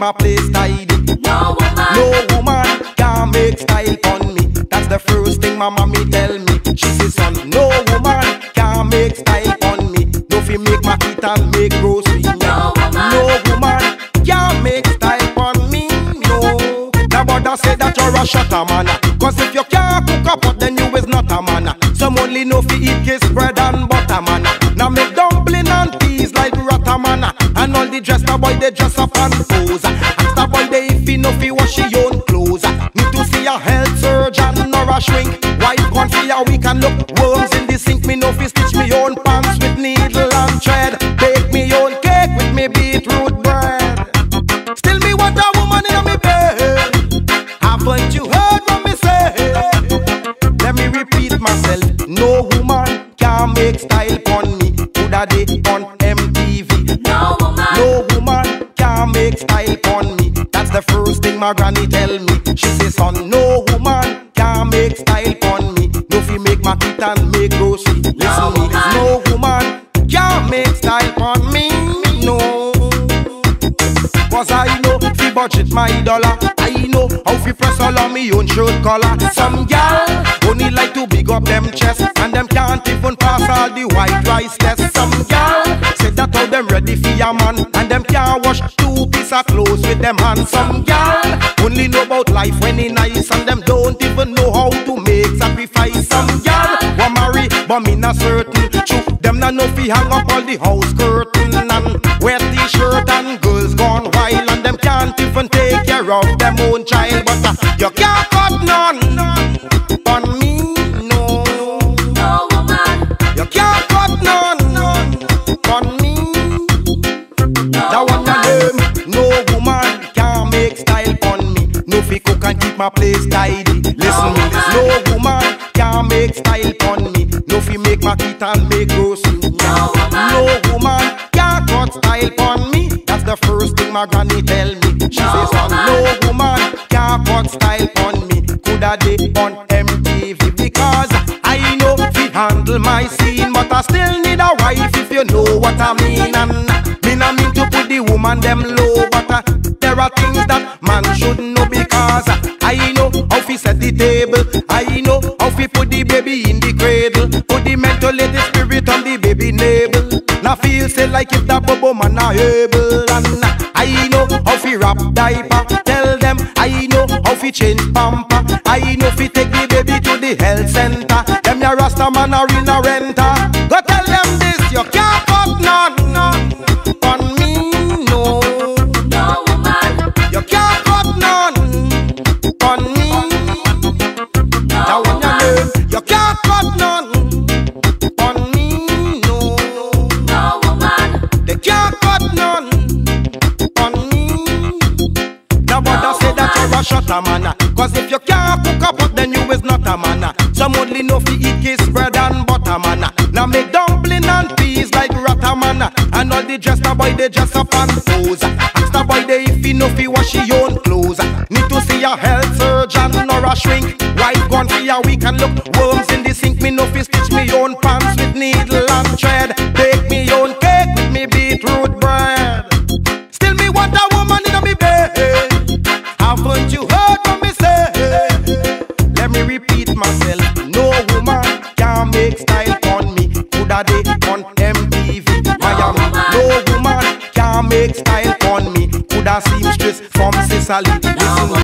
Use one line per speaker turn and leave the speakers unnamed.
my place tidy.
No woman,
No woman can make style on me. That's the first thing my mommy tell me. She says, son, no woman can make style on me. No fi make my eat and make grocery.
No woman,
No woman can make style on me. No. Now brother say that you're a shutter man. Cause if you can't cook up, but then you is not a man. Some only know fi eat kiss bread and butter man. Now make dumpling and peas like rata man. And all the dresser boy they dress up and pose. And star boy they if he know fi wash his own clothes. Need to see a health surgeon or a shrink. Wipe gone for a week and look worms in the sink. Me know fi stitch me own pants with needle and thread. Bake me own cake with me beetroot bread. Still me want a woman in me bed. Haven't you heard what me say? Let me repeat myself. No woman can make style on me. Coulda day on MTV.
no woman,
No woman can make style on me. That's the first thing my granny tell me. She says, son, no woman can make style on me. No fi make my teeth and make grocery. Listen me, no woman can make style on me. No. Cause I know fi budget my dollar. I know how fi press all on me own shirt collar. Some gal only like to big up them chest, and them can't even pass all the white rice test. Some gal say that how them ready for a man, and them can't wash 2 pieces of clothes with them hands. Some gal only know about life when it nice, and them don't even know how to make sacrifice. Some gal want marry, but me not certain. True, them not know fi hang up all the house curtain and wear t-shirt, and girls gone wild, and them can't even take care of them own child. But you can't cut none on me, no.
no woman,
You can't cut none on me. That one name, no woman can make style on me. No fi cook and keep my place tidy. Listen me, no woman can make style on me. No fi make my teeth and make grocery.
No woman,
No woman can cut style on me. That's the first thing my granny tell me. She says, son, no woman can cut style on me. Coulda day on MTV. Because I know fi handle my scene, but I still need a wife, if you know what I mean. And me not mean to put the woman them low, but there are things that man should know. Because I know how fi set the table, I know how fi put the baby in the cradle, put the mental lady spirit on the baby navel. Now feel say like if that bubble man are able. And I know how fi wrap diaper, tell them I know how fi change pamper, I know fi take the baby to the health center. Them ya rasta man are in a renter. Go tell them this, you can't cut none on me, no.
no woman,
You can't cut none on me. That one your name. You can't cut none on me, no.
no woman,
They can't cut none on me. Now brother say that you're a shutter man. Cause if you can't cook up, then you is not a man. Some only know fi eat kiss bread and butter man. Now make dumpling and peas like rata man. And all the dresser boy they dress up and pose. And star boy they if he know fi wash his own clothes. Need to see a health surgeon or a shrink. Wife gone for a week and look worms in the sink. Me know fi stitch me own pants with needle and thread. Bake me own cake with me beetroot bread. Still me want a woman in me bed. Haven't you heard what me say? Let me repeat myself. No woman can make style on me. Coulda day on MTV. Miami. No woman can make style on me. Coulda seamstress from Sicily. Listen.